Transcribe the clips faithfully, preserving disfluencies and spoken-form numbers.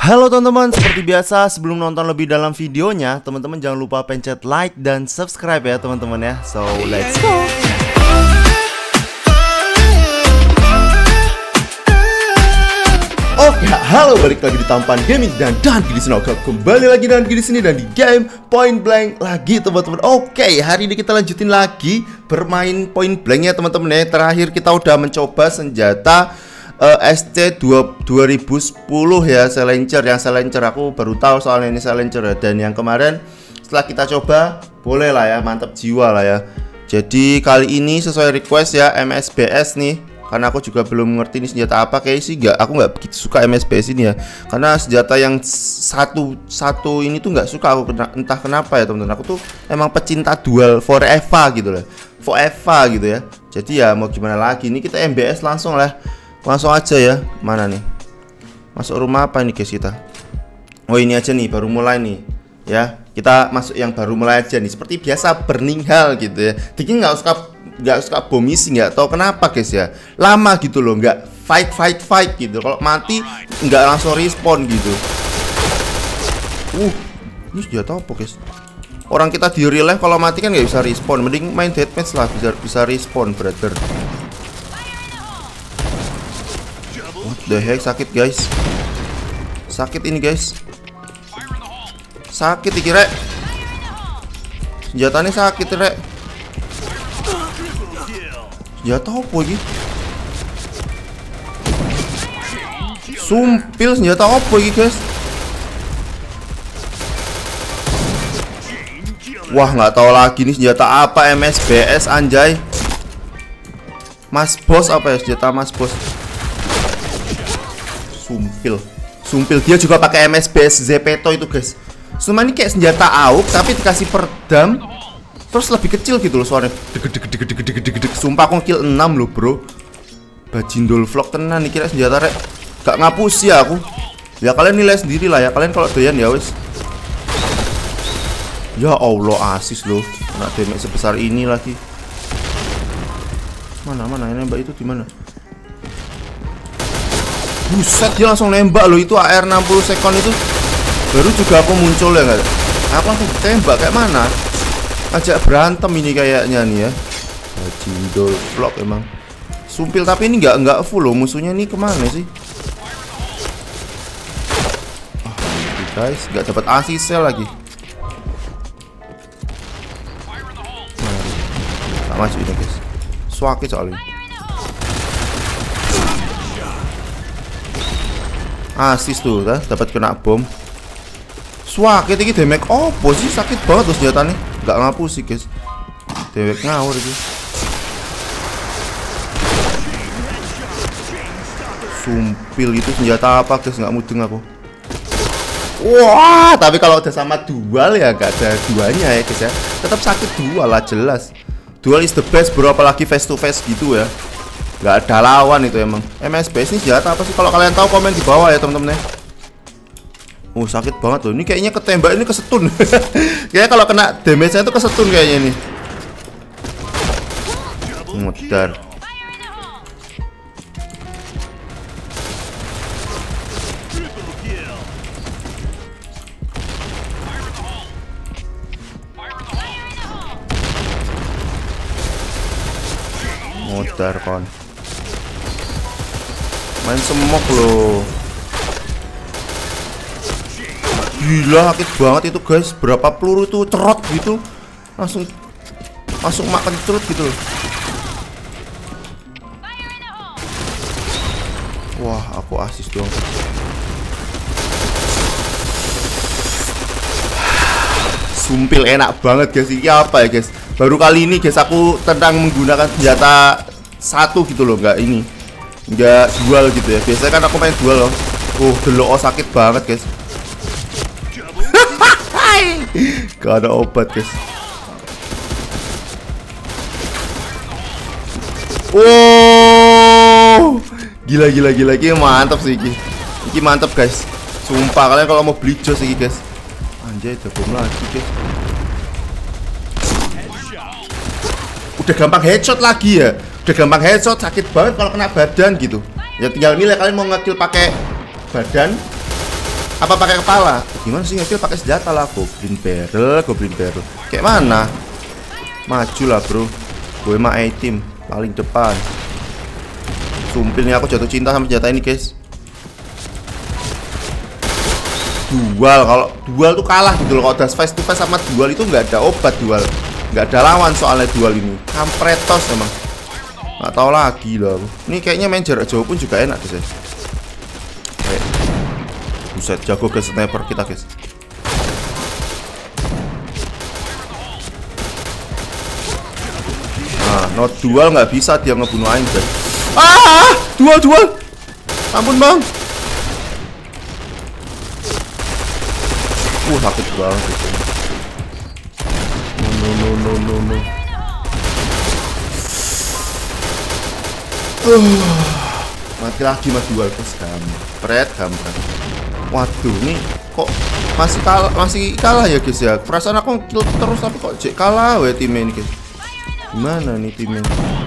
Halo teman-teman, seperti biasa sebelum nonton lebih dalam videonya, teman-teman jangan lupa pencet like dan subscribe ya teman-teman ya. So let's go. Oke, halo, balik lagi di Tampan Gaming dan dan di sini oke, kembali lagi dan di sini dan di game Point Blank lagi teman-teman. Oke, hari ini kita lanjutin lagi bermain Point Blank ya teman-teman ya. Terakhir kita udah mencoba senjata Uh, S C dua ribu sepuluh ya, Silencer. Yang Silencer aku baru tahu soalnya ini Silencer ya. Dan yang kemarin setelah kita coba boleh lah ya, mantap jiwa lah ya. Jadi kali ini sesuai request ya, M S B S nih. Karena aku juga belum ngerti ini senjata apa, kayak sih nggak, aku nggak begitu suka M S B S ini ya. Karena senjata yang satu satu ini tuh nggak suka aku, entah kenapa ya teman-teman. Aku tuh emang pecinta dual forever gitu lah, forever gitu ya. Jadi ya mau gimana lagi, ini kita M B S langsung lah. Langsung aja ya. Mana nih? Masuk rumah apa ini guys kita? Oh ini aja nih, baru mulai nih ya. Kita masuk yang baru mulai aja nih. Seperti biasa burning hell gitu ya. Diki nggak suka nggak suka bom misi, nggak tahu kenapa guys ya. Lama gitu loh, nggak fight fight fight gitu. Kalau mati nggak langsung respawn gitu. Uh, ini senjata apa guys? Orang kita di real life kalau mati kan nggak bisa respawn. Mending main deathmatch lah, bisa bisa respawn brother. What the heck, sakit guys. Sakit ini guys. Sakit iki rek. Senjatanya sakit rek. Senjata apa iki? Sumpil, senjata apa iki guys? Wah nggak tahu lagi nih senjata apa. M S B S anjay. Mas bos apa ya, senjata mas bos. Sumpil, sumpil dia juga pakai M S B S Zepeto itu guys. Cuma ini kayak senjata A U K tapi dikasih perdam, terus lebih kecil gitu loh suaranya. Deg deg deg deg deg deg deg. Sumpah aku kill enam loh bro. Bajindol vlog tenan nih kira senjata rek. Gak ngapus ya aku. Ya kalian nilai sendiri lah ya. Kalian kalau doyan ya wes. Ya Allah asis loh. Kena damage sebesar ini lagi. Mana mana ini mbak itu di mana? Buset, dia langsung nembak loh. Itu A R enam puluh second itu baru juga aku muncul ya nggak? Aku langsung tembak kayak mana? Ajak berantem ini kayaknya nih ya. Jindol vlog emang. Sumpil tapi ini nggak nggak full loh. Musuhnya ini kemana sih? Oh, guys, nggak dapat asisel lagi. Nah, maju ini guys. Swaki soalnya. Asis tuh, dapat kena bom. Swak, ini damage opo sih, sakit banget tuh senjatanya. Gak ngapus sih guys. Damage ngawur itu. Sumpil itu senjata apa guys, nggak mudeng aku. Wah, tapi kalau udah sama dual ya gak ada duanya ya guys ya. Tetap sakit dual lah jelas. Dual is the best bro, apalagi face to face gitu ya. Gak ada lawan itu emang. M S B S ini senjata apa sih? Kalau kalian tahu komen di bawah ya teman-teman ya. Oh sakit banget loh. Ini kayaknya ketembak ini kesetun. Kayaknya kalau kena damage-nya itu kesetun kayaknya nih. Mudar. Mudar kon. Main semok loh. Gila sakit banget itu guys. Berapa peluru itu cerot gitu. Langsung Langsung makan cerut gitu loh. Wah aku asis doang. Sumpil enak banget guys. Ini apa ya guys? Baru kali ini guys aku tentang menggunakan senjata satu gitu loh. Enggak ini, enggak dual gitu ya. Biasanya kan aku main dual loh. Uh, delok oh, sakit banget guys. Gak ada obat guys. Wow, gila gila gila, gila mantap sih ini. Ini mantap guys. Sumpah kalian kalau mau beli jos ini guys. Anjay, ada bom lagi guys. Udah gampang headshot lagi ya. Udah gampang headshot, sakit banget kalau kena badan gitu. Ya tinggal milih kalian mau ngekill pakai badan Apa pakai kepala? Gimana sih ngekill pakai senjata lah? Goblin barrel, goblin barrel. Kayak mana? Maju lah bro. Gue mah A-team paling depan. Sumpil nih aku jatuh cinta sama senjata ini guys. Dual, kalau dual tuh kalah gitu loh. Kalau udah face to face sama dual itu nggak ada obat dual. Nggak ada lawan soalnya dual ini. Kampretos emang. Nggak tahu lagi loh. Ini kayaknya main jarak jauh pun juga enak guys. Kayak buset, jago guys sniper kita guys. Nah, not dual nggak bisa dia ngebunuh aing guys. Ah, dual dual. Ampun bang. Uh, sakit banget itu. No no no no no. Uh, mati lagi mas dual terus kampret kampret. Waduh, ini kok masih kalah masih kalah ya guys ya. Perasaan aku kill terus tapi kok cek kalah we timnya ini guys. Gimana nih timnya?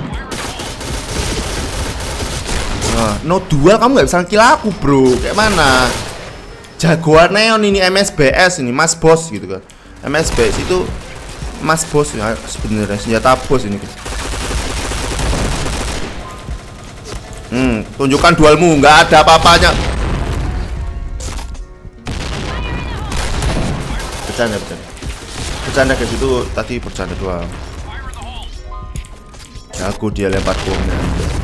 Nah, no dual kamu nggak bisa kill aku bro. Kayak mana? Jagoan neon ini M S B S ini mas bos gitu kan. M S B S itu mas bos ya sebenarnya, senjata bos ini. Hmm, tunjukkan dualmu, nggak ada apa-apanya. Bercanda, bercanda. Bercanda guys, itu tadi bercanda doang. Jago dia lempar bomnya.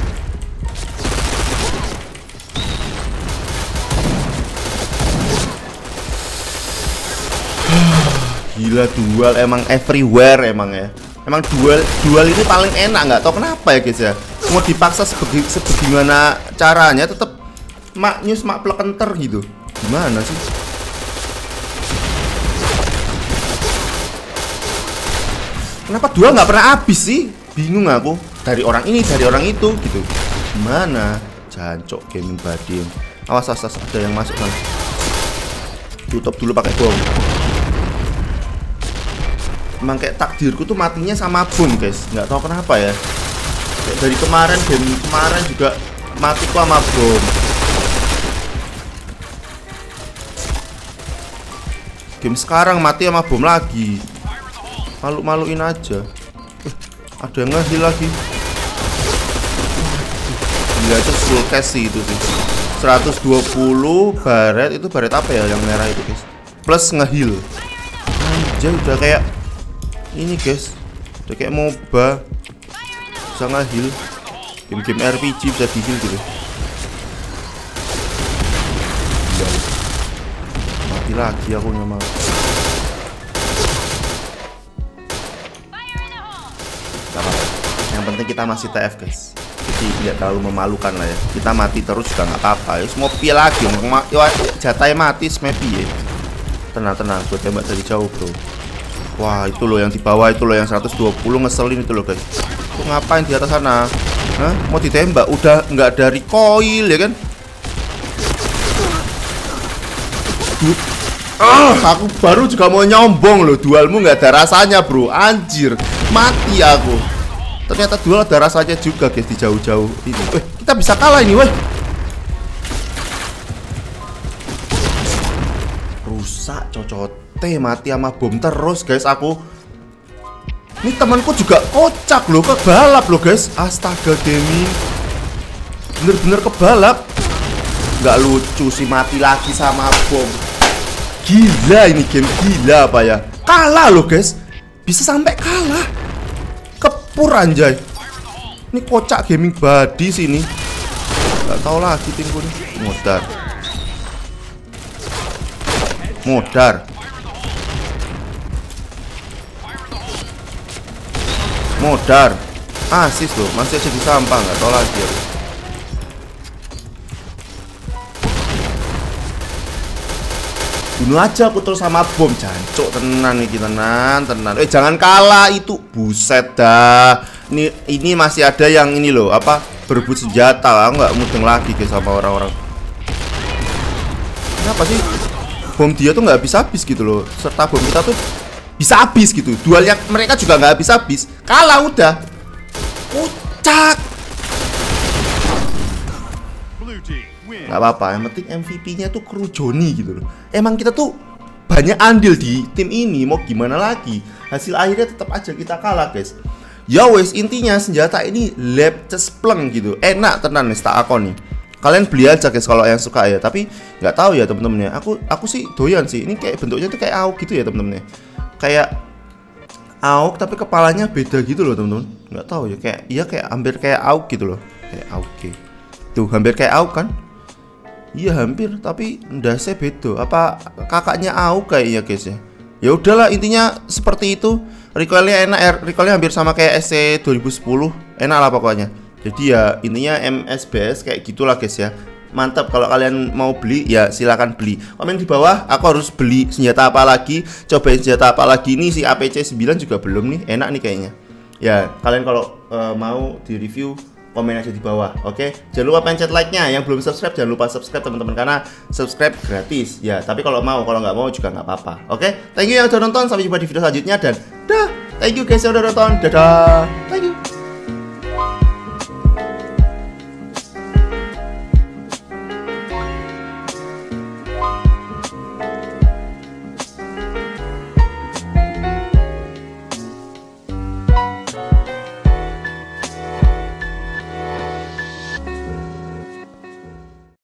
Gila, dual emang everywhere emang ya. Emang dual dual ini paling enak, nggak tau kenapa ya guys ya. Mau dipaksa sebegi, sebagaimana caranya tetap mak news mak plekenter gitu. Gimana sih? Kenapa dual nggak pernah habis sih? Bingung aku. Dari orang ini, dari orang itu gitu. Gimana? Jancok gaming body. Awas, awas, awas, ada yang masuk kan. Tutup dulu pakai bom. Emang kayak takdirku tuh matinya sama bom guys, nggak tahu kenapa ya. Kayak dari kemarin, game kemarin juga matiku sama bom. Game sekarang mati sama bom lagi. Malu-maluin aja. Eh, ada yang ngeheal lagi. Gila, itu full cash sih itu sih. seratus dua puluh baret, itu baret apa ya yang merah itu guys. Plus ngeheal. Anjay, udah kayak ini guys, udah kayak MOBA. Bisa nge-heal. Game-game R P G bisa di-heal gitu. Gila. Mati lagi aku nyamar. Yang penting kita masih T F guys. Jadi tidak terlalu memalukan lah ya. Kita mati terus juga nggak apa-apa. Ya mau pi lagi, jatahnya mati smepi ya. Tenang-tenang, gue tembak dari jauh bro. Wah, itu loh yang di bawah itu loh yang seratus dua puluh ngeselin itu loh guys. Tuh ngapain di atas sana? Hah? Mau ditembak udah nggak ada recoil ya kan? Ah, aku baru juga mau nyombong loh, dualmu nggak ada rasanya bro. Anjir, mati aku. Ternyata dual ada rasanya juga guys di jauh-jauh ini. Eh, kita bisa kalah ini weh. Rusak cocot. Teh mati sama bom terus guys aku. Ini temanku juga kocak loh, kebalap loh guys. Astaga Demi, bener-bener kebalap. Nggak lucu sih mati lagi sama bom. Gila ini game, gila apa ya. Kalah loh guys, bisa sampai kalah. Kepur anjay. Ini kocak gaming body sini. Nggak tahu lagi timku nih. Modar, modar. Modar, asis loh, masih aja di sampah, nggak tahu lagi ya. Bunuh aja aku terus sama bom, jancuk tenan nih, tenan, tenan. Eh jangan kalah itu, buset dah. Ini ini masih ada yang ini loh, apa berebut senjata. Aku nggak mudeng lagi guys sama orang-orang. Kenapa sih bom dia tuh nggak habis-habis gitu loh, serta bom kita tuh bisa habis gitu. Dual yang mereka juga nggak habis-habis. Kalah udah. Kocak. nggak apa-apa, yang penting M V P-nya tuh kru Johnny gitu loh. Emang kita tuh banyak andil di tim ini, mau gimana lagi, hasil akhirnya tetap aja kita kalah guys. Ya wes, intinya senjata ini lab cespleng gitu, enak tenan nih tak akon nih. Kalian beli aja guys kalau yang suka ya, tapi nggak tahu ya temen-temennya. Aku aku sih doyan sih, ini kayak bentuknya tuh kayak A U G gitu ya temen-temennya, kayak A U G tapi kepalanya beda gitu loh temen-temen. Nggak tahu ya, kayak iya kayak hampir kayak A U G gitu loh, kayak A U G tuh, hampir kayak A U G kan. Iya hampir, tapi ndasnya beda. Apa kakaknya A U G kayaknya guys ya. Ya udahlah, intinya seperti itu. Recoilnya enak, recoilnya hampir sama kayak S C dua ribu sepuluh, enak lah pokoknya. Jadi ya intinya M S B S kayak gitulah guys ya. Mantap, kalau kalian mau beli ya silakan beli. Komen di bawah, aku harus beli senjata apa lagi, cobain senjata apa lagi. Ini si A P C sembilan juga belum nih, enak nih kayaknya. Ya kalian kalau uh, mau di review, komen aja di bawah, oke? Okay? Jangan lupa pencet like-nya. Yang belum subscribe jangan lupa subscribe teman-teman, karena subscribe gratis ya. Tapi kalau mau, kalau nggak mau juga nggak apa-apa, oke? Okay? Thank you yang udah nonton, sampai jumpa di video selanjutnya dan dah. Thank you guys yang udah nonton, dadah. Thank you.